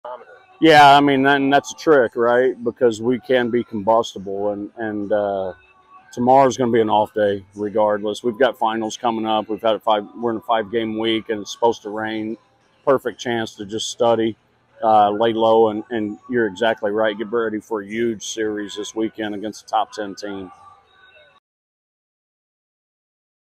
Yeah, I mean, and that's a trick, right? Because we can be combustible, and tomorrow's going to be an off day, regardless. We've got finals coming up. We're in a 5 game week, and it's supposed to rain. Perfect chance to just study, lay low, and you're exactly right. Get ready for a huge series this weekend against a top 10 team.